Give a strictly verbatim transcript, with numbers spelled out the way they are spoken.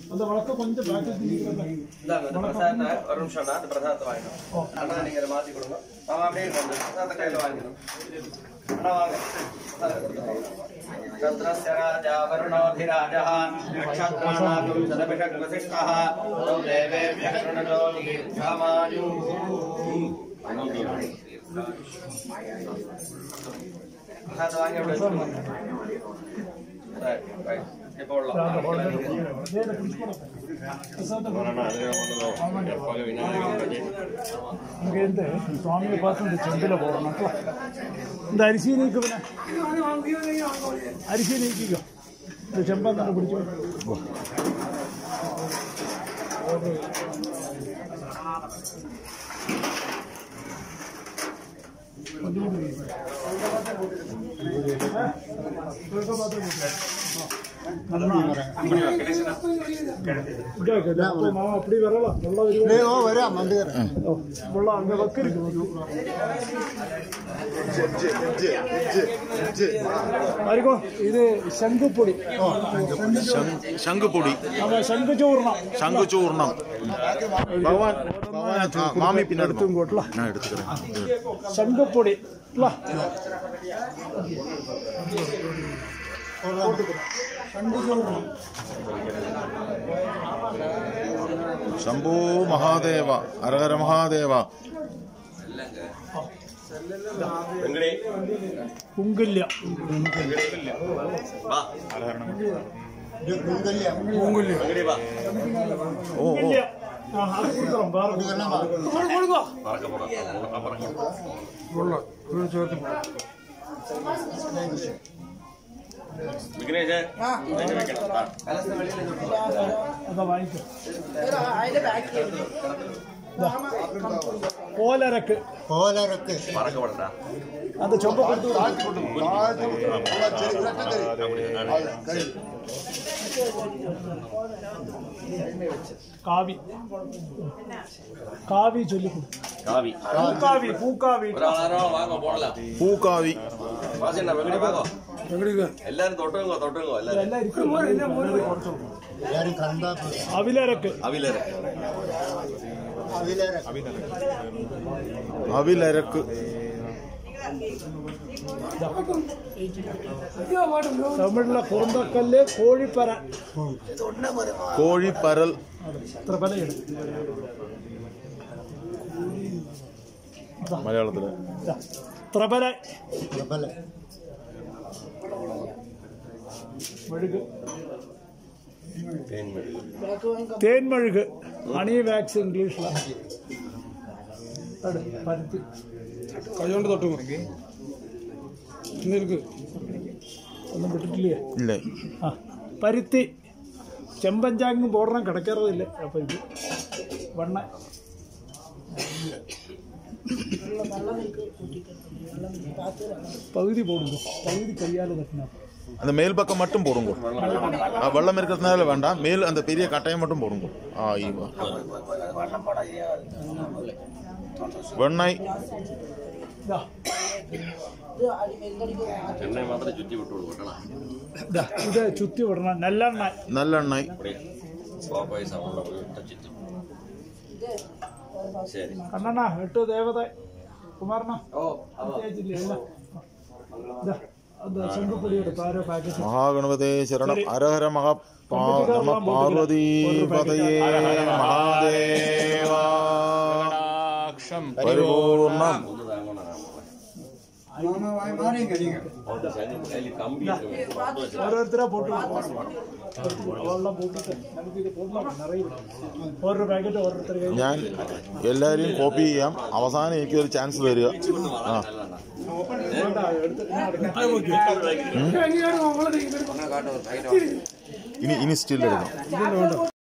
அந்த வழக்க கொஞ்சம் பாக்கெட் நீங்க இந்தாங்க பிரசாத ஒரு நிமிஷம் நான் அந்த பிரசாதத்தை வாங்கினோம் அண்ணா நீங்க அதை மாத்தி கொடுங்க நான் அப்படியே அந்த பிரசாதத்தை கையில வாங்கினோம் அண்ணா வாங்க தத்ரஸ்ய ராஜா வருணோதிராஜः நக்ஷத்ராணாகும் சதபிஷக்வசிஷ்டः தௌ தேவேभ्यः ருணதோ தீர்ഘமாயு பிரசாத வாங்கி அப்படியே ரைட் ரைட் இப்போ உள்ள സ്വാമിയെ പാസം ചെമ്പില പോകണം എന്താ അരിശി നീക്ക് പിന്നെ അരിശി നീക്കിക്കോ ചെമ്പെന്നിട്ട് പിടിച്ചു அப்படி வரலாம் அங்க வக்கு இருக்கு இது ശംഖുപൊടി ശംഖുപൊടി ശംഖുചൂർണം ശംഖുചൂർണം ഭഗവാൻ മാമി പിന്നെ എടുത്തും കൂട്ടല ഞാൻ എടുത്തുக்கிறேன் ശംഖുപൊടി ശംഭോ മഹാദേവ ഹരഹര മഹാദേവ കുങ്കില്യ ഓ ഓ കോലരക്ക് കോലരക്ക് അത് ചൊമ്പ കൊടുത്തു കാവി കാവി ചൊല്ലിക്കൊടു காவி പൂക്കാവി പൂക്കാവി வாங்க போடலாம் പൂക്കാവി வாசன வெங்கடி வாங்க எல்லாரும் தொட்டுங்க தொட்டுங்க எல்லாரும் അവിലരക്ക് அவிலரக்கு അവിലരക്ക് തമിഴിലെ കുറുന്തക്കല്ല് കോഴിപ്പര കോഴിപ്പരൽ ത്രിപലയാണ് മലയാളത്തില് ത്രിപല മെഴുക് തേൻമെഴുക് ഹണി വാക്സ് ഇംഗ്ലീഷിലാണ് പരുത്തി കൈകൊണ്ട് തൊട്ട് മുറുക്കി ഒന്നും വിട്ടിട്ടില്ലേ ഇല്ല ആ പരുത്തി ചെമ്പഞ്ചാങ്ങും ബോർഡറും കിടക്കാറതില്ല അപ്പം ഇത് വണ്ണ பகுதி போடுங்க பகுதி கையால் தட்டினா அந்த மேல் பக்கம் மட்டும் போடுங்க வெள்ளம் இருக்கிறதுனால வேண்டாம் மேல் அந்த பெரிய கட்டையை மட்டும் போடுங்க ஆ வெண்ணெய் ഇത് ചുറ്റി വിടണം നെല്ലെണ്ണ நல்லெண்ணெய் കണ്ണണ്ണ എട്ട് ദേവത കുമാരണ്ണ ശംഖുപ്പൊടിയുടെ പാരോ പാക്കറ്റ് മഹാഗണപതേ ശരണം ഹരഹര മഹാ പാർവതി പതയേ മഹാദേവ പരിപൂർണം ഓരോരുത്തരാ പോട്ട് വെള്ളം പോട്ടിട്ട് നമുക്കിത് ഓരോ പാക്കറ്റ് ഓരോരുത്തർ ഞാൻ എല്ലാവരെയും കോപ്പി ചെയ്യാം അവസാനം എനിക്കൊരു ചാൻസ് തരിക ആ ഇനി ഇനി സ്റ്റിൽ എടുക്കണം.